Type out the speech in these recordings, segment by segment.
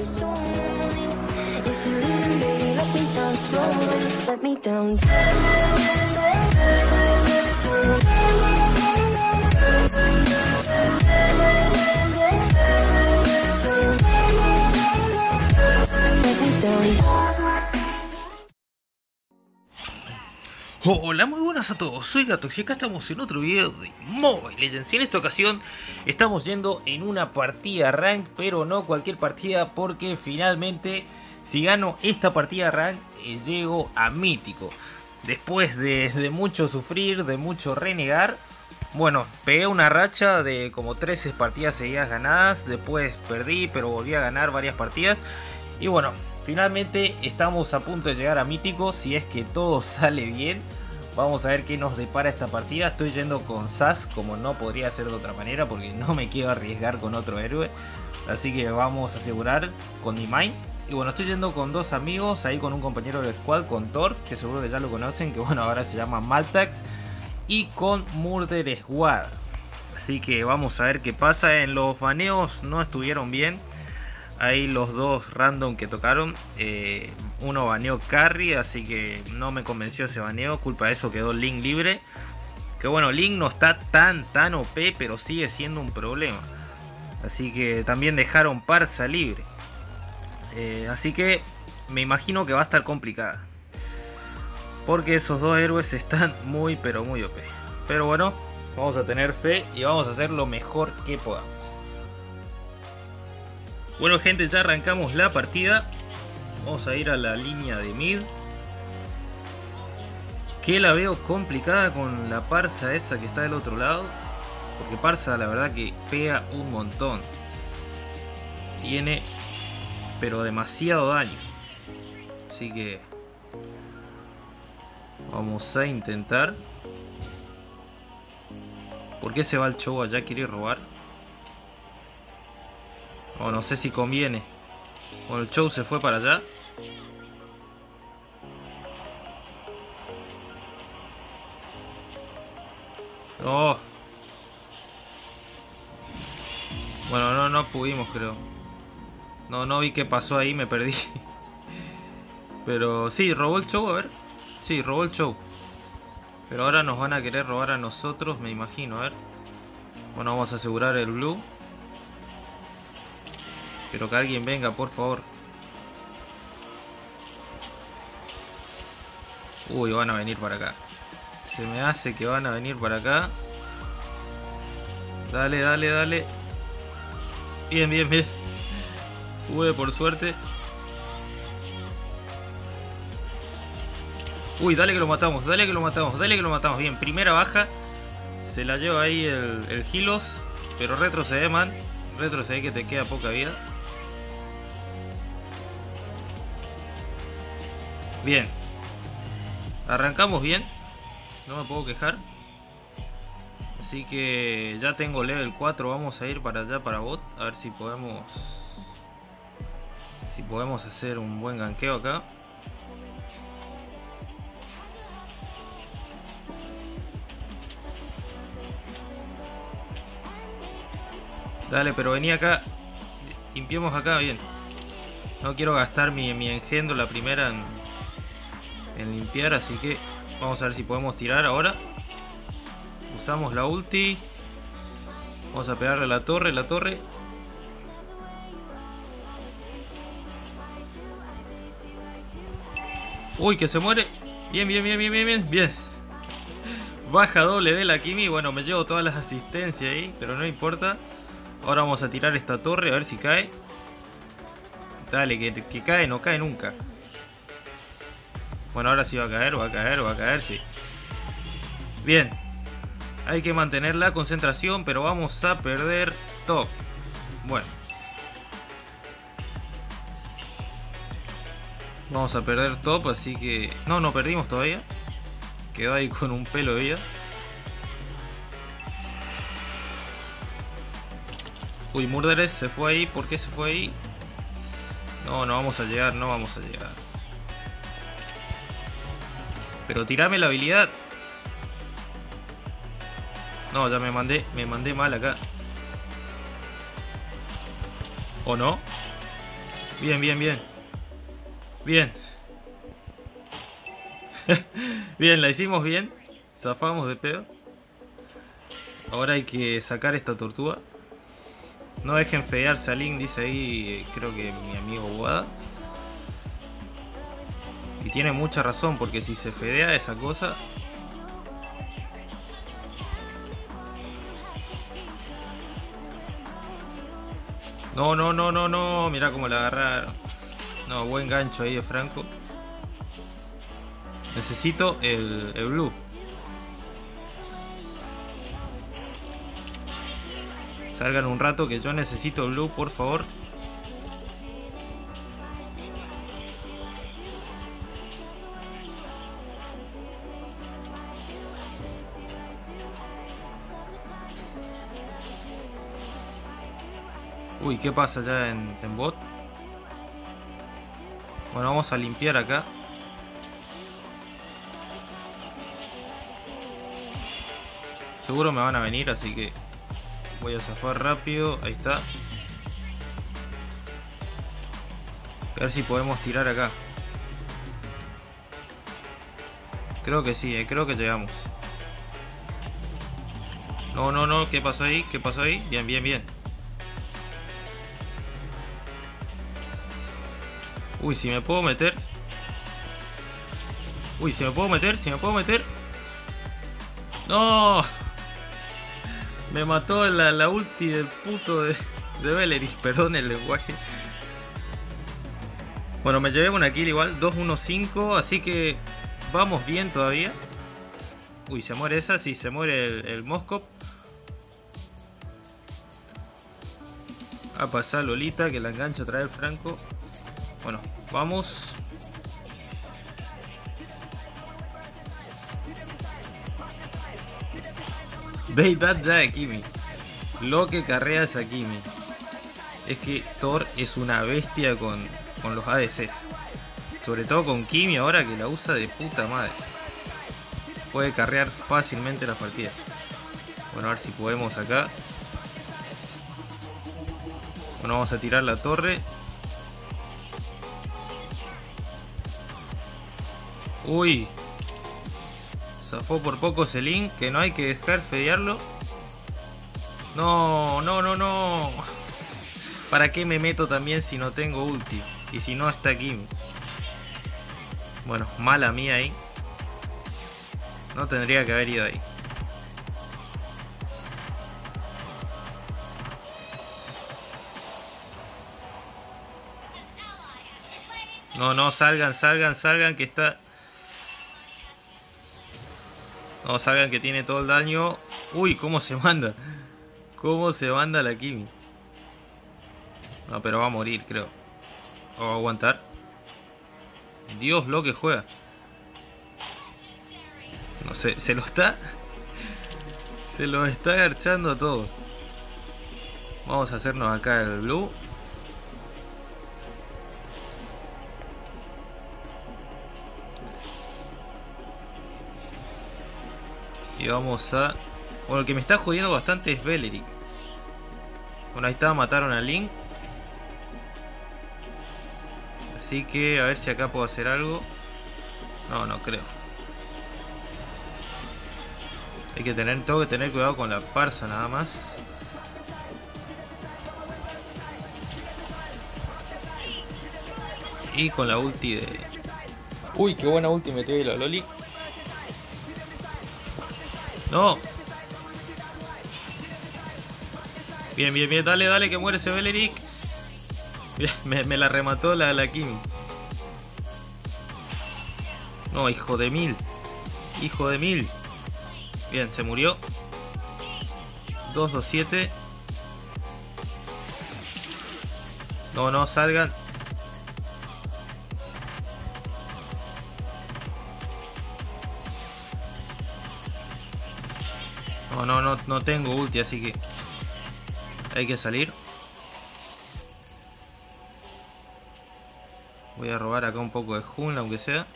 Hola, muy buenas a todos, soy Gatox y acá estamos en otro video de Mobile Legends. Y en esta ocasión estamos yendo en una partida rank, pero no cualquier partida, porque finalmente si gano esta partida rank llego a mítico. Después de mucho sufrir, de mucho renegar, bueno, pegué una racha de como 13 partidas seguidas ganadas. Después perdí, pero volví a ganar varias partidas. Y bueno, finalmente estamos a punto de llegar a mítico, si es que todo sale bien. Vamos a ver qué nos depara esta partida. Estoy yendo con Sas, como no podría ser de otra manera, porque no me quiero arriesgar con otro héroe. Así que vamos a asegurar con mi main. Y bueno, estoy yendo con dos amigos, ahí con un compañero del squad, con Thor, que seguro que ya lo conocen, que bueno, ahora se llama Maltax. Y con Murder Squad. Así que vamos a ver qué pasa. En los baneos no estuvieron bien. Ahí los dos random que tocaron, uno baneó carry, así que no me convenció ese baneo. Culpa de eso quedó Link libre. Que bueno, Link no está tan OP, pero sigue siendo un problema. Así que también dejaron Parsa libre. Así que me imagino que va a estar complicada, porque esos dos héroes están muy pero muy OP. Pero bueno, vamos a tener fe y vamos a hacer lo mejor que podamos. Bueno gente, ya arrancamos la partida. Vamos a ir a la línea de mid, que la veo complicada con la Parsa esa que está del otro lado, porque Parsa la verdad que pega un montón. Tiene pero demasiado daño. Así que vamos a intentar. ¿Por qué se va el show allá? ¿Quiere robar? O no sé si conviene. Bueno, el show se fue para allá. Oh. Bueno, no pudimos, creo. No vi qué pasó ahí, me perdí. Pero sí, robó el show, a ver. Sí, robó el show. Pero ahora nos van a querer robar a nosotros, me imagino, a ver. Bueno, vamos a asegurar el blue. Pero que alguien venga, por favor. Uy, van a venir para acá. Se me hace que van a venir para acá. Dale, dale, dale. Bien, bien, bien. Pude por suerte. Uy, dale que lo matamos, dale que lo matamos, dale que lo matamos. Bien, primera baja. Se la lleva ahí el Hilos. Pero retrocede, man. Retrocede, que te queda poca vida. Bien. Arrancamos bien. No me puedo quejar. Así que ya tengo level 4. Vamos a ir para allá, para bot. A ver si podemos hacer un buen ganqueo acá. Dale, pero vení acá. Limpiemos acá, bien. No quiero gastar mi engendro la primera en limpiar, así que vamos a ver si podemos tirar ahora. Usamos la ulti. Vamos a pegarle a la torre, Uy, que se muere. Bien, bien, bien, bien, bien, bien, bien. Baja doble de la Kimi. Bueno, me llevo todas las asistencias ahí, pero no importa. Ahora vamos a tirar esta torre, a ver si cae. Dale, que cae, no cae nunca. Bueno, ahora sí va a caer, sí. Bien. Hay que mantener la concentración, pero vamos a perder top. Bueno. Vamos a perder top, así que... No perdimos todavía. Quedó ahí con un pelo de vida. Uy, Murderes se fue ahí. ¿Por qué se fue ahí? No vamos a llegar, no vamos a llegar. Pero tirame la habilidad. No, ya me mandé mal acá. ¿O no? Bien, bien, bien. Bien. Bien, la hicimos bien. Zafamos de pedo. Ahora hay que sacar esta tortuga. No dejen fedearse a Link, dice ahí, creo que mi amigo Wada. Y tiene mucha razón, porque si se fedea esa cosa... No, no, no, no, no. Mirá cómo la agarraron. No, buen gancho ahí de Franco. Necesito el blue. Salgan un rato que yo necesito blue, por favor. Uy, ¿qué pasa ya en bot? Bueno, vamos a limpiar acá. Seguro me van a venir, así que voy a zafar rápido. Ahí está. A ver si podemos tirar acá. Creo que sí, creo que llegamos. No, no, no, ¿qué pasó ahí? ¿Qué pasó ahí? Bien, bien, bien. Uy, si me puedo meter. Uy, si me puedo meter, si me puedo meter. ¡No! Me mató la ulti del puto de Beleric, perdón el lenguaje. Bueno, me llevé una kill igual, 2-1-5, así que vamos bien todavía. Uy, se muere esa, sí, se muere el Moskov. A pasar Lolita, que la engancha otra vez el Franco. Bueno, vamos. Deidad ya de Kimi. Lo que carrea esa Kimi. Es que Thor es una bestia con los ADCs. Sobre todo con Kimi ahora que la usa de puta madre. Puede carrear fácilmente las partidas. Bueno, a ver si podemos acá. Bueno, vamos a tirar la torre. Uy. Zafó por poco ese Link, que no hay que dejar fedearlo. No, no, no, no. ¿Para qué me meto también si no tengo ulti? Y si no está Kimi. Bueno, mala mía ahí. No tendría que haber ido ahí. No, no, salgan, salgan, salgan, que está... No, salgan que tiene todo el daño. Uy, cómo se manda. Cómo se manda la Kimi. No, pero va a morir, creo. O va a aguantar. Dios, lo que juega. No sé, se lo está... Se lo está garchando a todos. Vamos a hacernos acá el blue. Y vamos a... Bueno, el que me está jodiendo bastante es Beleric. Bueno, ahí está, mataron a Link. Así que a ver si acá puedo hacer algo. No, no creo. Tengo que tener cuidado con la parsa nada más. Y con la ulti de... Uy, qué buena ulti metió ahí la Loli. No. Bien, bien, bien. Dale, dale, que muere ese Beleric. Me la remató la Kimi. No, hijo de mil. Hijo de mil. Bien, se murió. 2-2-7. No, no, salgan. No tengo ulti, así que hay que salir. Voy a robar acá un poco de jungla, aunque sea.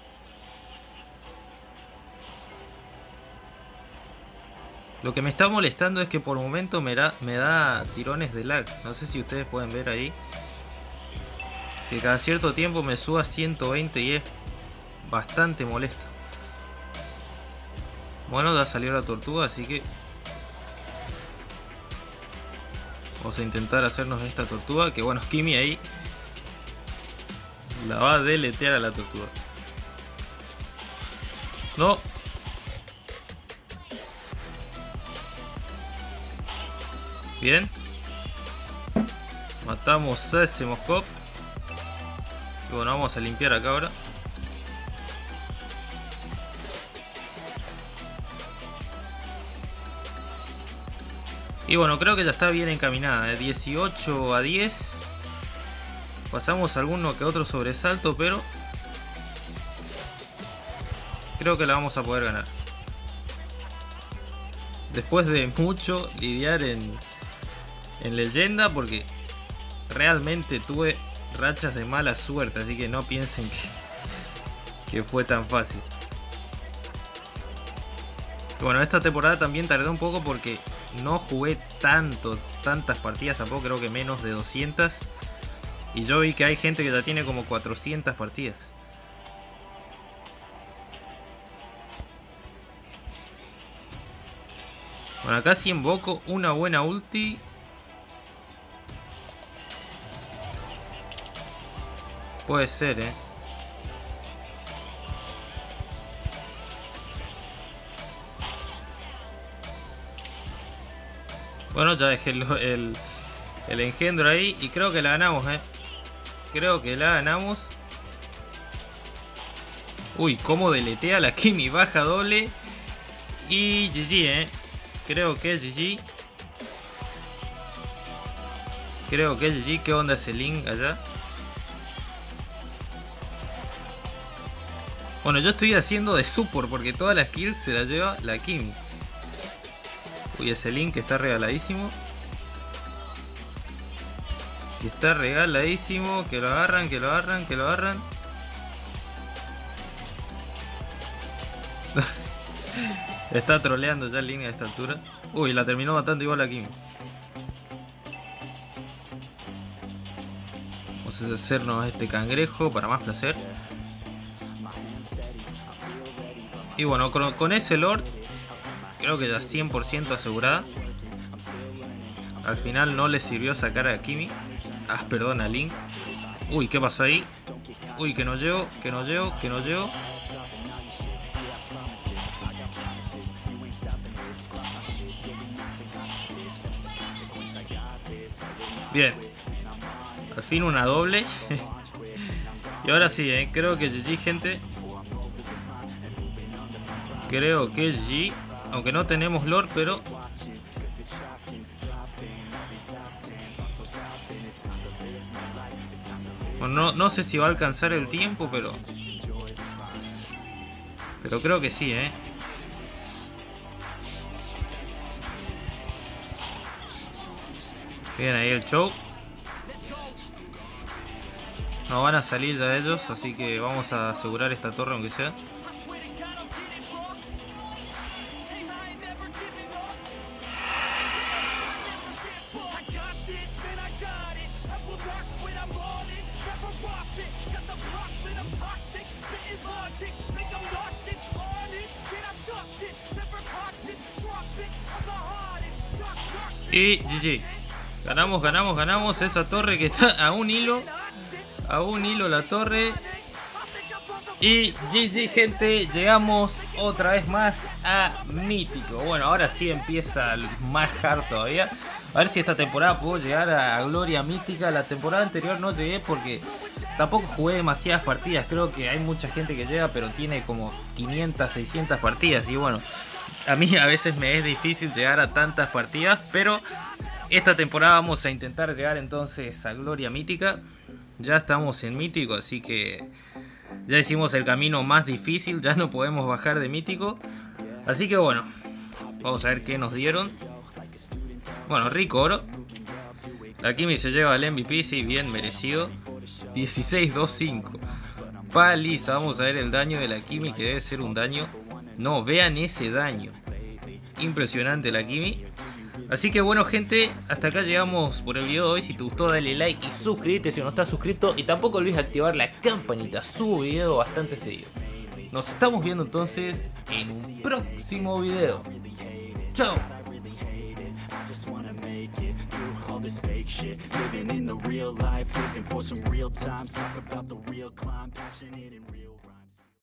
Lo que me está molestando es que por momento me da tirones de lag. No sé si ustedes pueden ver ahí. que cada cierto tiempo me suba 120 y es bastante molesto. Bueno, ya salió la tortuga, así que vamos a intentar hacernos esta tortuga. Que bueno, Kimi ahí la va a deletear a la tortuga. No. Bien. Matamos a ese Moscop. Y bueno, vamos a limpiar acá ahora. Y bueno, creo que ya está bien encaminada, 18 a 10. Pasamos alguno que otro sobresalto, pero creo que la vamos a poder ganar. Después de mucho lidiar en leyenda, porque realmente tuve rachas de mala suerte, así que no piensen que fue tan fácil. Bueno, esta temporada también tardé un poco porque no jugué tantas partidas, tampoco creo que menos de 200. Y yo vi que hay gente que ya tiene como 400 partidas. Bueno, acá sí invoco una buena ulti. Puede ser, Bueno, ya dejé el engendro ahí y creo que la ganamos, Creo que la ganamos. Uy, cómo deletea la Kimi, baja doble. Y GG, Creo que es GG. Creo que es GG. ¿Qué onda ese Link allá? Bueno, yo estoy haciendo de support porque todas las kills se las lleva la Kimi. Uy, ese Link está regaladísimo. Y está regaladísimo. Que lo agarran, que lo agarran, que lo agarran. Está troleando ya el Link a esta altura. Uy, la terminó matando igual a Kimi. Vamos a hacernos este cangrejo para más placer. Y bueno, con ese Lord creo que ya 100% asegurada. Al final no le sirvió sacar a Kimi. Ah, perdón, a Link. Uy, ¿qué pasó ahí? Uy, que no llego, que no llego, que no llego. Bien. Al fin una doble. Y ahora sí, creo que GG, gente. Creo que es GG. Aunque no tenemos Lord, pero bueno, no sé si va a alcanzar el tiempo, pero creo que sí, Bien ahí el choke. No van a salir ya ellos, así que vamos a asegurar esta torre aunque sea. Y GG. Ganamos, ganamos, ganamos esa torre que está a un hilo. A un hilo la torre. Y GG, gente. Llegamos otra vez más a Mítico. Bueno, ahora sí empieza más hard todavía. A ver si esta temporada puedo llegar a Gloria Mítica. La temporada anterior no llegué porque tampoco jugué demasiadas partidas. Creo que hay mucha gente que llega, pero tiene como 500, 600 partidas. Y bueno, a mí a veces me es difícil llegar a tantas partidas. Pero esta temporada vamos a intentar llegar entonces a Gloria Mítica. Ya estamos en Mítico, así que ya hicimos el camino más difícil. Ya no podemos bajar de Mítico. Así que bueno, vamos a ver qué nos dieron. Bueno, rico oro. La Kimi se lleva el MVP, sí, bien merecido. 16-2-5. Paliza, vamos a ver el daño de la Kimi, que debe ser un daño. No, vean ese daño. Impresionante la Kimi. Así que bueno gente, hasta acá llegamos por el video de hoy. Si te gustó dale like y suscríbete si no estás suscrito. Y tampoco olvides activar la campanita, subo video bastante seguido. Nos estamos viendo entonces en un próximo video. Chao. All this fake shit, living in the real life, living for some real times, talk about the real climb, passionate and real.